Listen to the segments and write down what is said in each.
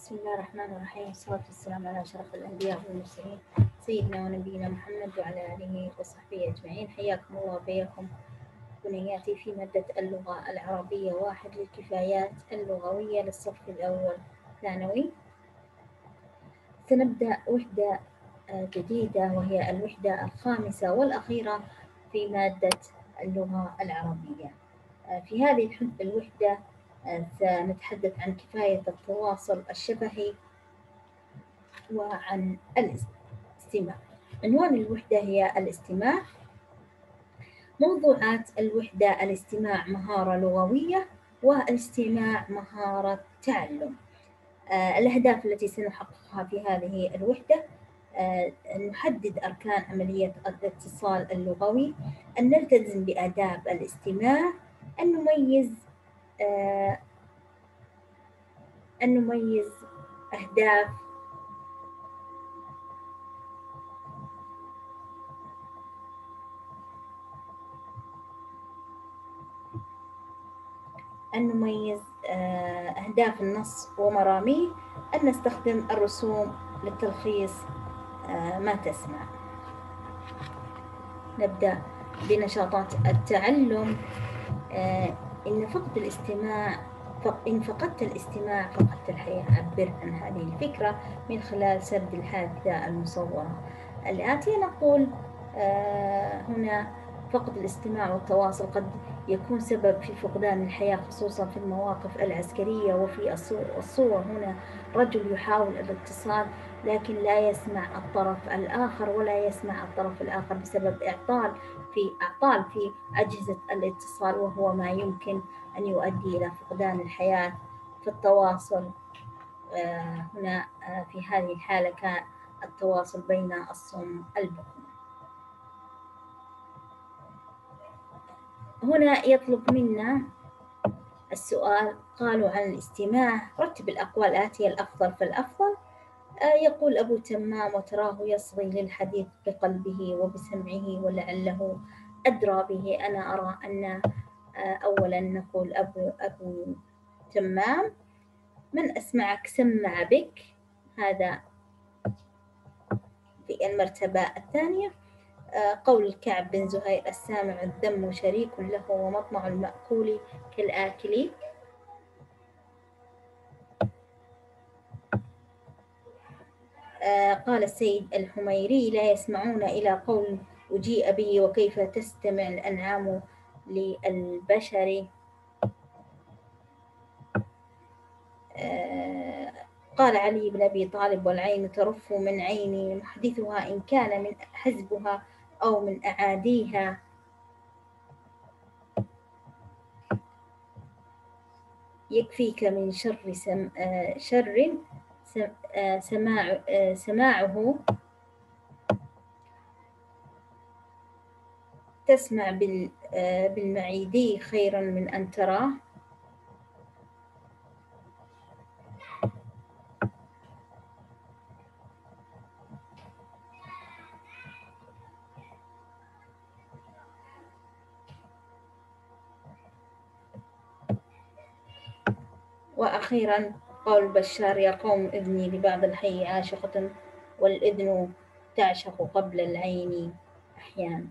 بسم الله الرحمن الرحيم، والصلاة والسلام على أشرف الأنبياء والمرسلين سيدنا ونبينا محمد وعلى آله وصحبه أجمعين. حياكم الله وبياكم بنياتي في مادة اللغة العربية 1 للكفايات اللغوية للصف الأول ثانوي. سنبدأ وحدة جديدة وهي الوحدة الخامسة والأخيرة في مادة اللغة العربية. في هذه الوحدة سنتحدث عن كفاية التواصل الشفهي وعن الاستماع. عنوان الوحدة هي الاستماع. موضوعات الوحدة: الاستماع مهارة لغوية، والاستماع مهارة تعلم. الأهداف التي سنحققها في هذه الوحدة: نحدد أركان عملية الاتصال اللغوي، أن نلتزم بآداب الاستماع، أن نميز أهداف أهداف النص ومراميه، أن نستخدم الرسوم للتلخيص ما تسمع. نبدأ بنشاطات التعلم. إن فقدت الاستماع فقدت الحياة. عبر عن هذه الفكرة من خلال سرد الحادثة المصورة الآتية. نقول هنا: فقد الاستماع والتواصل قد يكون سبب في فقدان الحياة، خصوصا في المواقف العسكرية. وفي الصور هنا رجل يحاول الاتصال لكن لا يسمع الطرف الآخر ولا يسمع الطرف الآخر بسبب أعطال في أجهزة الاتصال، وهو ما يمكن أن يؤدي إلى فقدان الحياة في التواصل. هنا في هذه الحالة كان التواصل بين الصم البكم. هنا يطلب منا السؤال: قالوا عن الاستماع، رتب الأقوال الآتية الأفضل فالأفضل. يقول أبو تمام: وتراه يصغي للحديث بقلبه وبسمعه ولعله أدرى به. أنا أرى أن أولا نقول أبو تمام: من أسمعك سمع بك، هذا في المرتبة الثانية. قول الكعب بن زهير: السامع الذم شريك له، ومطمع المأكول كالآكل. قال السيد الحميري: لا يسمعون إلى قول أجيء به، وكيف تستمع الأنعام للبشر. قال علي بن أبي طالب: والعين ترف من عين محدثها، إن كان من حزبها أو من أعاديها. يكفيك من شر سماعه، تسمع بالمعيدي خيرا من أن تراه. وأخيرا قول بشار: يا قوم إذني لبعض الحي عاشقة، والإذن تعشق قبل العين أحيانا.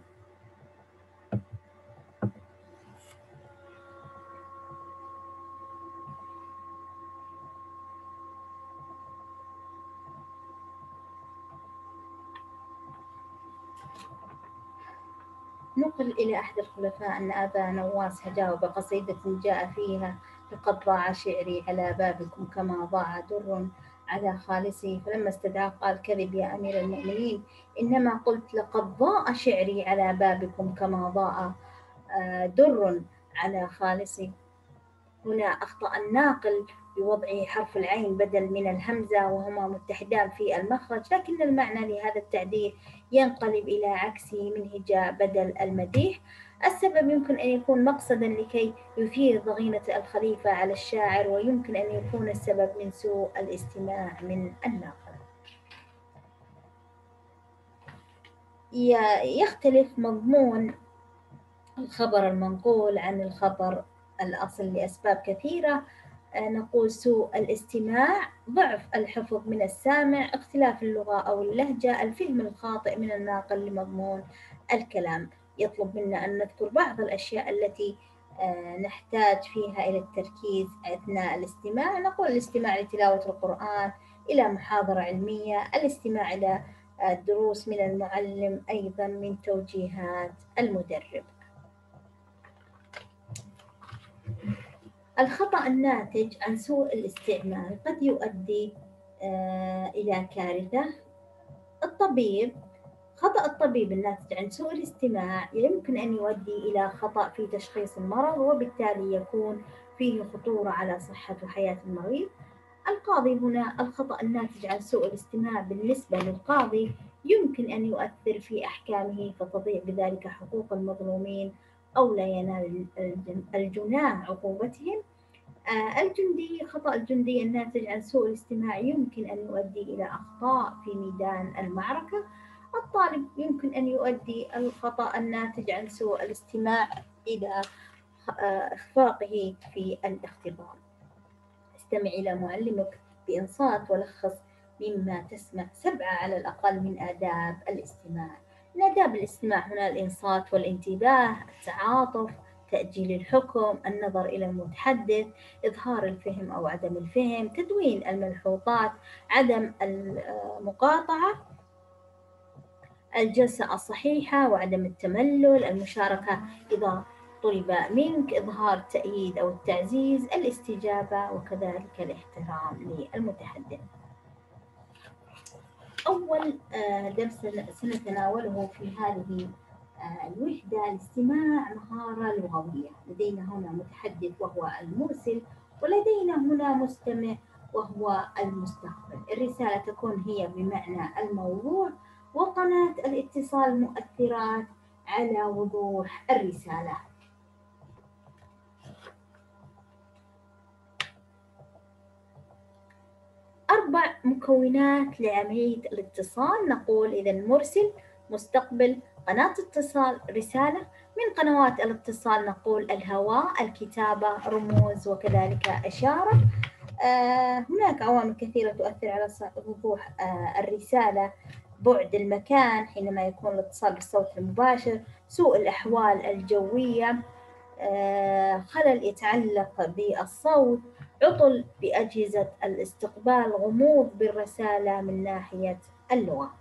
نقل إلى أحد الخلفاء أن أبا نواس جاوب قصيدة جاء فيها: لقد ضاع شعري على بابكم كما ضاع در على خالصي. فلما استدعاه قال: كذب يا أمير المؤمنين، إنما قلت لقد ضاع شعري على بابكم كما ضاع در على خالصي. هنا أخطأ الناقل بوضع حرف العين بدل من الهمزة، وهما متحدان في المخرج، لكن المعنى لهذا التعديل ينقلب إلى عكسه من هجاء بدل المديح. السبب يمكن أن يكون مقصدا لكي يثير ضغينة الخليفة على الشاعر، ويمكن أن يكون السبب من سوء الاستماع من الناقل. يختلف مضمون الخبر المنقول عن الخبر الأصل لأسباب كثيرة. نقول سوء الاستماع، ضعف الحفظ من السامع، اختلاف اللغة أو اللهجة، الفهم الخاطئ من الناقل لمضمون الكلام. يطلب منا أن نذكر بعض الأشياء التي نحتاج فيها إلى التركيز أثناء الاستماع. نقول الاستماع لتلاوة القرآن، إلى محاضرة علمية، الاستماع إلى الدروس من المعلم، أيضا من توجيهات المدرب. الخطأ الناتج عن سوء الاستعمال قد يؤدي إلى كارثة. خطأ الطبيب الناتج عن سوء الاستماع يمكن أن يؤدي إلى خطأ في تشخيص المرض، وبالتالي يكون فيه خطورة على صحة وحياة المريض. القاضي هنا، الخطأ الناتج عن سوء الاستماع بالنسبة للقاضي يمكن أن يؤثر في أحكامه، فتضيع بذلك حقوق المظلومين أو لا ينال الجناه عقوبتهم. خطأ الجندي الناتج عن سوء الاستماع يمكن أن يؤدي إلى أخطاء في ميدان المعركة. الطالب يمكن أن يؤدي الخطأ الناتج عن سوء الاستماع إلى إخفاقه في الاختبار. استمع إلى معلمك بإنصات ولخص مما تسمع. 7 على الأقل من آداب الاستماع. من آداب الاستماع هنا الإنصات والانتباه، التعاطف، تأجيل الحكم، النظر إلى المتحدث، إظهار الفهم أو عدم الفهم، تدوين الملحوظات، عدم المقاطعة، الجلسة الصحيحة وعدم التملل، المشاركة إذا طلب منك، إظهار التأييد أو التعزيز، الاستجابة، وكذلك الاحترام للمتحدث. أول درس سنتناوله في هذه الوحدة الاستماع مهارة لغوية. لدينا هنا متحدث وهو المرسل، ولدينا هنا مستمع وهو المستقبل. الرسالة تكون هي بمعنى الموضوع، وقناة الاتصال مؤثرات على وضوح الرسالة. أربع مكونات لعملية الاتصال. نقول إذا المرسل، مستقبل، قناة اتصال، رسالة. من قنوات الاتصال نقول الهواء، الكتابة، رموز، وكذلك إشارة. هناك عوامل كثيرة تؤثر على وضوح الرسالة: بعد المكان حينما يكون الاتصال بالصوت المباشر، سوء الأحوال الجوية، خلل يتعلق بالصوت، عطل بأجهزة الاستقبال، غموض بالرسالة من ناحية اللغة.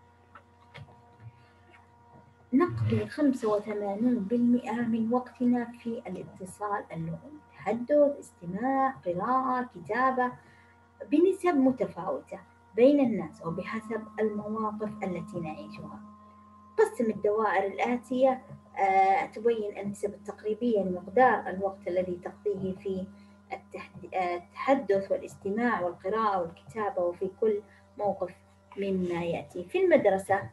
نقضي 85% من وقتنا في الاتصال اللغوي، تحدث، استماع، قراءة، كتابة، بنسب متفاوتة بين الناس وبحسب المواقف التي نعيشها. قسم الدوائر الآتية تبين النسب التقريبية لمقدار الوقت الذي تقضيه في التحدث والاستماع والقراءة والكتابة، وفي كل موقف مما يأتي. في المدرسة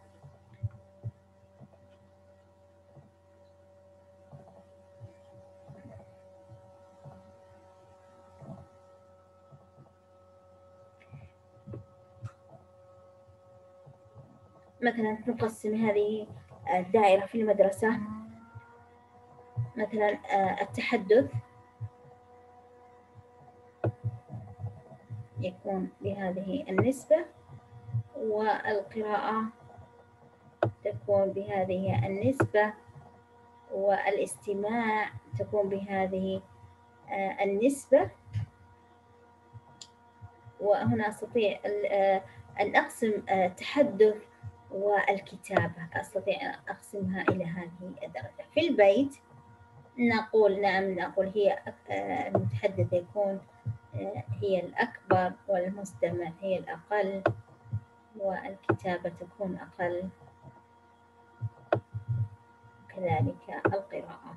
مثلا نقسم هذه الدائرة في المدرسة. مثلا التحدث يكون بهذه النسبة، والقراءة تكون بهذه النسبة، والاستماع تكون بهذه النسبة. وهنا أستطيع أن أقسم التحدث والكتابة، أستطيع أن أقسمها إلى هذه الدرجة. في البيت نقول نقول هي المتحدث يكون هي الأكبر، والمستمع هي الأقل، والكتابة تكون أقل، كذلك القراءة.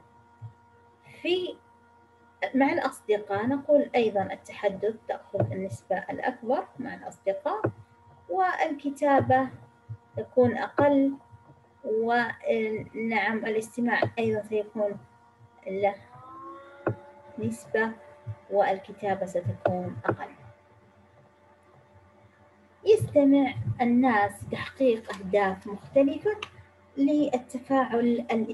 مع الأصدقاء نقول أيضا التحدث تأخذ النسبة الأكبر مع الأصدقاء، والكتابة تكون أقل، ونعم الاستماع أيضا سيكون له نسبة، والكتابة ستكون أقل. يستمع الناس تحقيق أهداف مختلفة للتفاعل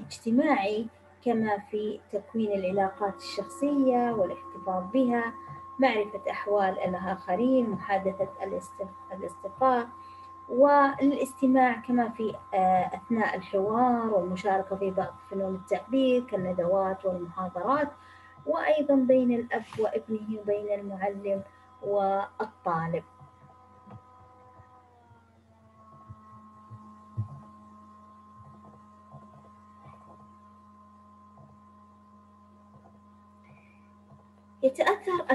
الاجتماعي، كما في تكوين العلاقات الشخصية والاحتفاظ بها، معرفة أحوال الآخرين، محادثة الاصطفاء، والاستماع كما في أثناء الحوار، والمشاركة في بعض فنون التعبير كالندوات والمحاضرات، وأيضا بين الأب وابنه وبين المعلم والطالب. يتأثر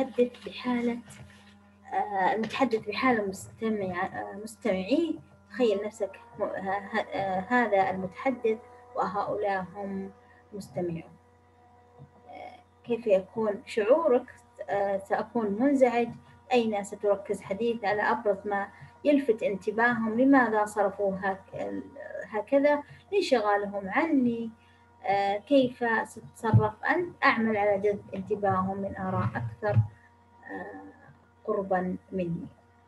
المتحدث بحالة مستمعيه. تخيل نفسك هذا المتحدث وهؤلاء هم مستمعون. كيف يكون شعورك؟ سأكون منزعج. أين ستركز حديث على أبرز ما يلفت انتباههم؟ لماذا صرفوا هكذا؟ لانشغالهم عني. كيف ستتصرف أنت؟ أعمل على جذب انتباههم من آراء أكثر قربا مني.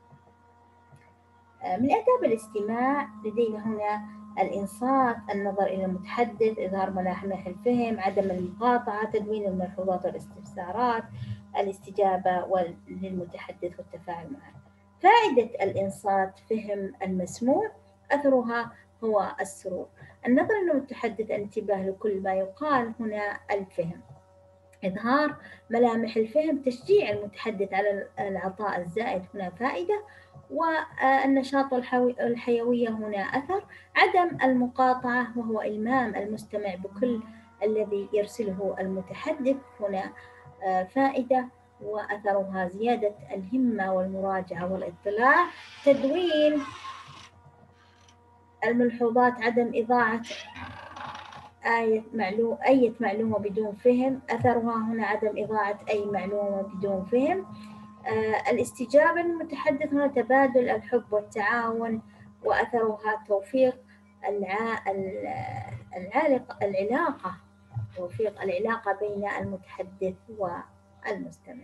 من آداب الاستماع لدينا هنا الإنصات، النظر إلى المتحدث، إظهار ملامح الفهم، عدم المقاطعة، تدوين الملحوظات والاستفسارات، الاستجابة للمتحدث والتفاعل معه. فائدة الإنصات: فهم المسموع، أثرها هو السرور. النظر إلى المتحدث، الانتباه لكل ما يقال، هنا الفهم. إظهار ملامح الفهم، تشجيع المتحدث على العطاء الزائد، هنا فائدة. والنشاط والحيوية، هنا أثر. عدم المقاطعة، وهو إلمام المستمع بكل الذي يرسله المتحدث، هنا فائدة. وأثرها زيادة الهمة والمراجعة والاطلاع. تدوين الملحوظات، عدم إضاعة أي معلومة بدون فهم، أثرها هنا عدم إضاعة أي معلومة بدون فهم. الاستجابة للمتحدث، هنا تبادل الحب والتعاون، وأثرها توفيق العلاقة بين المتحدث والمستمع.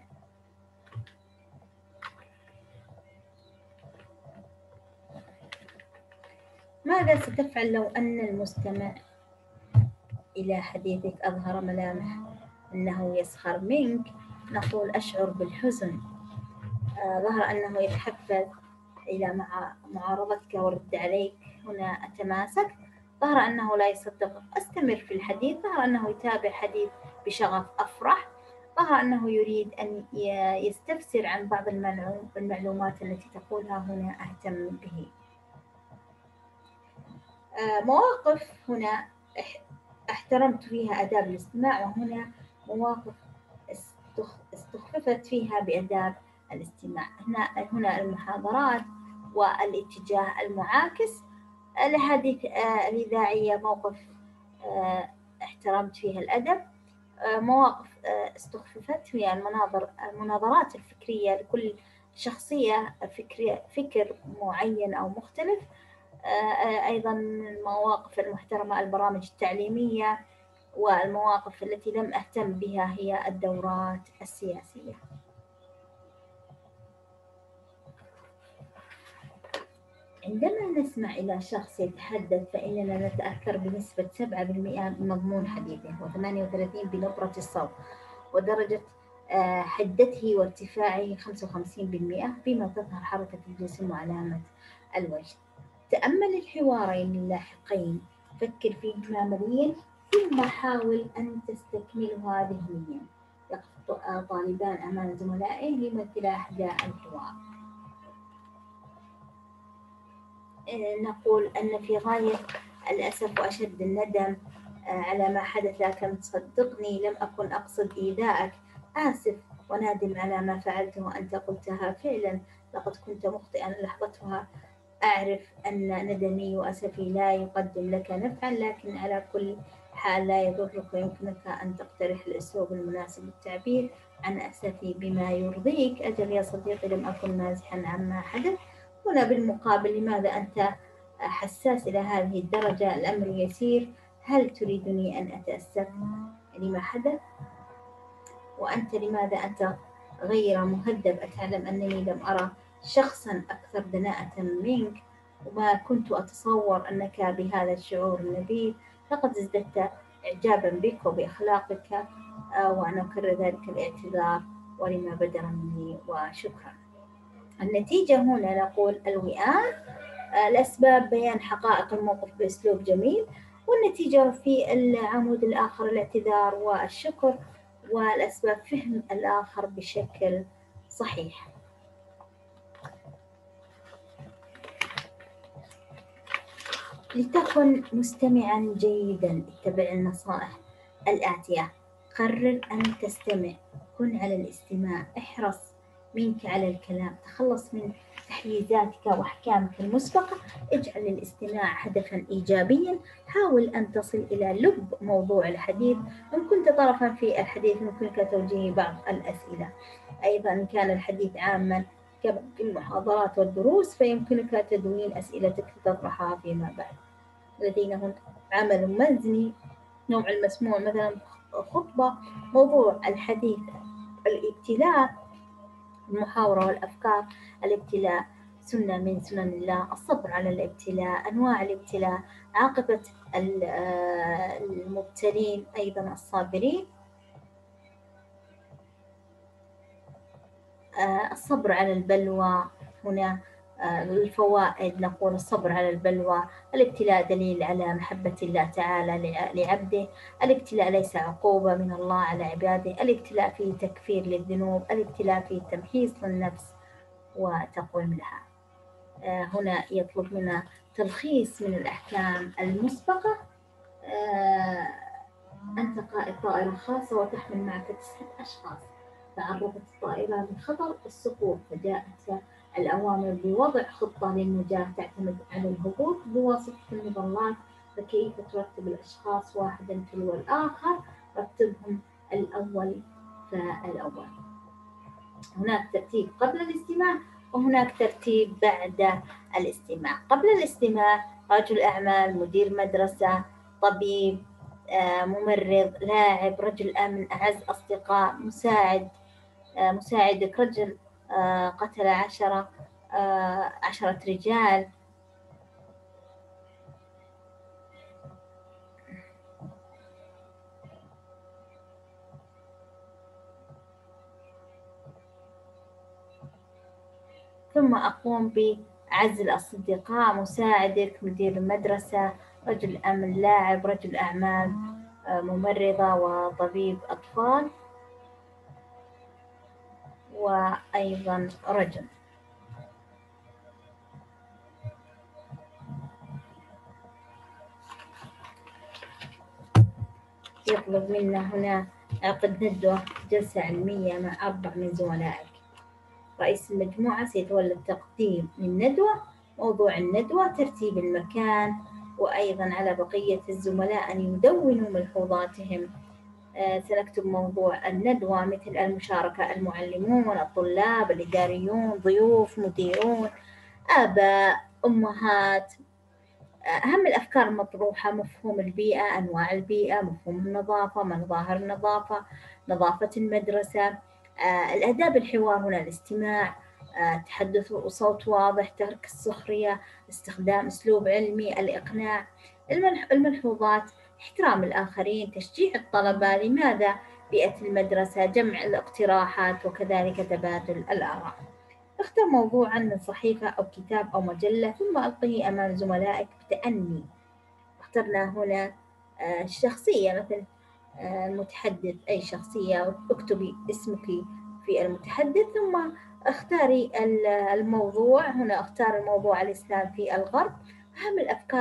ماذا ستفعل لو أن المستمع إلى حديثك أظهر ملامح أنه يسخر منك؟ نقول: أشعر بالحزن. ظهر أنه يتحفز إلى معارضتك ورد عليك، هنا أتماسك. ظهر أنه لا يصدق، أستمر في الحديث. ظهر أنه يتابع حديث بشغف، أفرح. ظهر أنه يريد أن يستفسر عن بعض المعلومات التي تقولها، هنا أهتم به. مواقف هنا احترمت فيها آداب الاستماع، وهنا مواقف استخففت فيها بآداب الاستماع. هنا المحاضرات والاتجاه المعاكس. الحديث الإذاعية، موقف احترمت فيها الأدب. مواقف استخففت هي المناظرات الفكرية، لكل شخصية فكر معين أو مختلف. أيضا المواقف المحترمة البرامج التعليمية. والمواقف التي لم أهتم بها هي الدورات السياسية. عندما نسمع إلى شخص يتحدث فإننا نتأثر بنسبة 7% بمضمون حديثه، و38 بنبرة الصوت، ودرجة حدته وارتفاعه 55%، بما تظهر حركة الجسم وعلامة الوجه. تأمل الحوارين اللاحقين، فكر فيهما مليا، ثم حاول أن تستكملها ذهنيا. يقف طالبان أمام زملائه ليمثلا أحداث الحوار. نقول أن في غاية الأسف وأشد الندم على ما حدث، لكن صدقني لم أكن أقصد إيذائك. آسف ونادم على ما فعلته وأنت قلتها. فعلا لقد كنت مخطئا لحظتها. أعرف أن ندمي وأسفي لا يقدم لك نفعا، لكن على كل حال لا يضرك، ويمكنك أن تقترح الأسلوب المناسب للتعبير عن أسفي بما يرضيك. أجل يا صديقي، لم أكن مازحا عما حدث. هنا بالمقابل: لماذا أنت حساس إلى هذه الدرجة؟ الأمر يسير. هل تريدني أن أتأسف لما حدث؟ وأنت لماذا أنت غير مهذب؟ أتعلم أنني لم أرى شخصا أكثر دناءة منك، وما كنت أتصور أنك بهذا الشعور النبيل. لقد ازددت إعجابا بك وبأخلاقك، وأنا أكرر ذلك الاعتذار ولما بدر مني وشكرا. النتيجة هنا نقول الوئام، الأسباب بيان حقائق الموقف بأسلوب جميل، والنتيجة في العمود الآخر الاعتذار والشكر، والأسباب فهم الآخر بشكل صحيح. لتكن مستمعا جيدا، اتبع النصائح الآتية: قرر أن تستمع، كن على الاستماع، احرص منك على الكلام، تخلص من تحييزاتك وأحكامك المسبقة، اجعل الاستماع هدفا إيجابيا، حاول أن تصل إلى لب موضوع الحديث، إن كنت طرفا في الحديث يمكنك توجيه بعض الأسئلة. أيضا إن كان الحديث عاما كالمحاضرات والدروس فيمكنك تدوين أسئلتك لتطرحها فيما بعد. لدينا عمل منزلي، نوع المسموع مثلا خطبة، موضوع الحديث الابتلاء، المحاورة والأفكار، الابتلاء سنة من سنن الله، الصبر على الابتلاء، أنواع الابتلاء، عاقبة المبتلين، أيضا الصابرين، الصبر على البلوى. هنا الفوائد نقول: الصبر على البلوى، الابتلاء دليل على محبة الله تعالى لعبده، الابتلاء ليس عقوبة من الله على عباده، الابتلاء فيه تكفير للذنوب، الابتلاء فيه تمحيص للنفس وتقويم لها. هنا يطلب منا تلخيص من الأحكام المسبقة. أنت قائد طائرة خاصة وتحمل معك 9 أشخاص، تعرضت الطائرة لخطر السقوط، فجاءت الأوامر بوضع خطة للنجاة تعتمد على الهبوط بواسطة المظلات، فكيف ترتب الأشخاص واحدا تلو الآخر؟ رتبهم الأول فالأول. هناك ترتيب قبل الاستماع وهناك ترتيب بعد الاستماع. قبل الاستماع: رجل أعمال، مدير مدرسة، طبيب، ممرض، لاعب، رجل أمن، أعز أصدقاء، مساعدك، رجل قتل 10 رجال. ثم أقوم بعزل الأصدقاء، مساعدك، مدير المدرسة، رجل أمن، لاعب، رجل أعمال، ممرضة، وطبيب أطفال، وأيضا رجل. يطلب منا هنا: عقد ندوة جلسة علمية مع 4 من زملائك. رئيس المجموعة سيتولى التقديم للندوة، موضوع الندوة، ترتيب المكان، وأيضا على بقية الزملاء أن يدونوا ملحوظاتهم. سنكتب موضوع الندوة مثل المشاركة: المعلمون، الطلاب، الإداريون، ضيوف، مديرون، آباء، أمهات. أهم الأفكار المطروحة: مفهوم البيئة، أنواع البيئة، مفهوم النظافة، مظاهر النظافة، نظافة المدرسة. الآداب الحوار هنا: الاستماع، التحدث بصوت واضح، ترك السخرية، استخدام أسلوب علمي، الإقناع. الملحوظات: احترام الآخرين، تشجيع الطلبة، لماذا بيئة المدرسة، جمع الاقتراحات، وكذلك تبادل الآراء. اختر موضوعا من صحيفة أو كتاب أو مجلة ثم ألقيه أمام زملائك بتأني. اخترنا هنا الشخصية، مثل المتحدث، أي شخصية، اكتبي اسمك في المتحدث ثم اختاري الموضوع. هنا اختار الموضوع: الإسلام في الغرب. أهم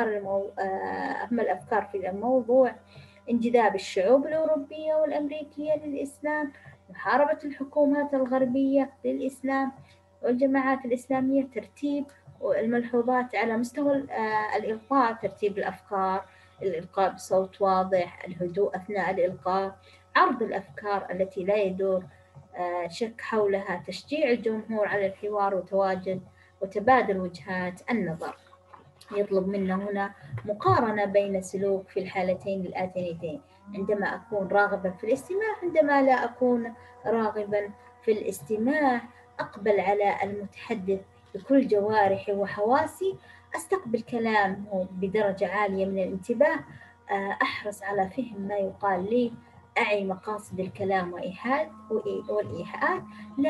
الأفكار في الموضوع: انجذاب الشعوب الأوروبية والأمريكية للإسلام، محاربة الحكومات الغربية للإسلام والجماعات الإسلامية. ترتيب الملحوظات على مستوى الإلقاء: ترتيب الأفكار، الإلقاء بصوت واضح، الهدوء أثناء الإلقاء، عرض الأفكار التي لا يدور شك حولها، تشجيع الجمهور على الحوار وتبادل وجهات النظر. يطلب منا هنا مقارنة بين سلوك في الحالتين الآتيتين: عندما أكون راغبا في الاستماع، عندما لا أكون راغبا في الاستماع. أقبل على المتحدث بكل جوارحي وحواسي، أستقبل كلامه بدرجة عالية من الانتباه، أحرص على فهم ما يقال لي، أعي مقاصد الكلام والإيحاء، لا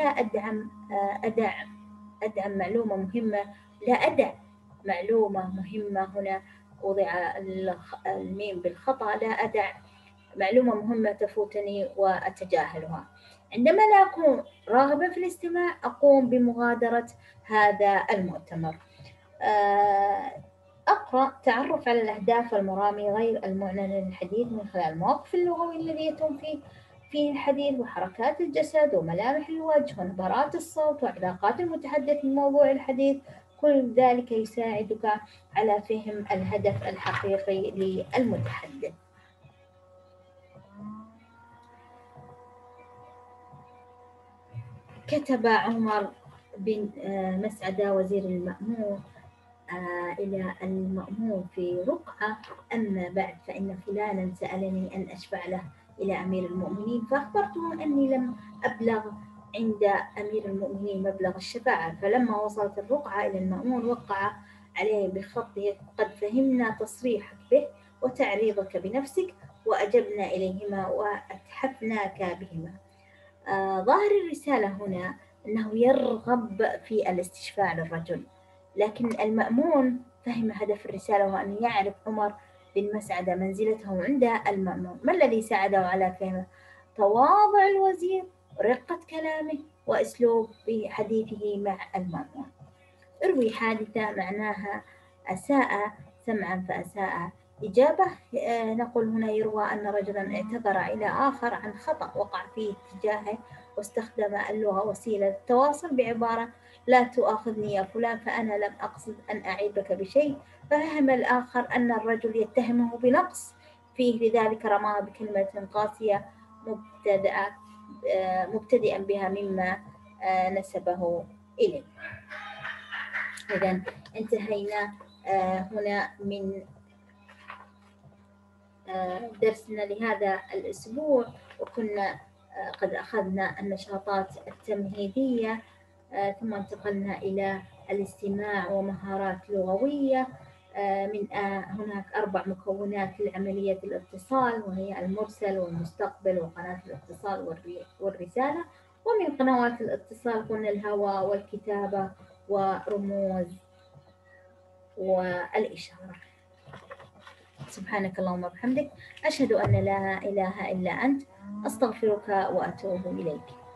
أدعم معلومة مهمة، لا أدع معلومة مهمة، هنا وضع الميم بالخطأ، لا أدع معلومة مهمة تفوتني وأتجاهلها. عندما لا أكون راغبا في الاستماع أقوم بمغادرة هذا المؤتمر. أقرأ تعرف على الأهداف والمرامي غير المعلنة للحديث من خلال الموقف اللغوي الذي يتم فيه الحديث، وحركات الجسد وملامح الوجه ونبرات الصوت وعلاقات المتحدث بموضوع الحديث. كل ذلك يساعدك على فهم الهدف الحقيقي للمتحدث. كتب عمر بن مسعدة وزير المأمون إلى المأمون في رقعة: أما بعد فإن فلانا سألني أن أشفع له إلى أمير المؤمنين، فأخبرته أني لم أبلغ عند أمير المؤمنين مبلغ الشفاعة. فلما وصلت الرقعة إلى المأمون وقع عليه بخطه: قد فهمنا تصريحك به وتعريضك بنفسك، وأجبنا إليهما وأتحفناك بهما. ظاهر الرسالة هنا أنه يرغب في الاستشفاع للرجل، لكن المأمون فهم هدف الرسالة وأن يعرف عمر بن مسعدة منزلته عند المأمون. ما الذي ساعده على فهمه؟ تواضع الوزير، رقة كلامه، وأسلوب حديثه مع المأمون. اروي حادثة معناها أساء سمعا فأساء إجابة. نقول هنا: يروى أن رجلا اعتذر إلى آخر عن خطأ وقع فيه تجاهه، واستخدم اللغة وسيلة التواصل بعبارة: لا تؤاخذني يا فلان، فأنا لم أقصد أن أعيبك بشيء. ففهم الآخر أن الرجل يتهمه بنقص فيه، لذلك رماه بكلمة قاسية مبتدئا بها مما نسبه إليه. إذن انتهينا هنا من درسنا لهذا الأسبوع، وكنا قد أخذنا النشاطات التمهيدية، ثم انتقلنا إلى الاستماع ومهارات لغوية. من هناك 4 مكونات لعملية الاتصال، وهي المرسل والمستقبل وقناة الاتصال والرسالة. ومن قنوات الاتصال قلنا الهواء والكتابة ورموز والإشارة. سبحانك اللهم وبحمدك، أشهد أن لا إله إلا أنت، أستغفرك وأتوب إليك.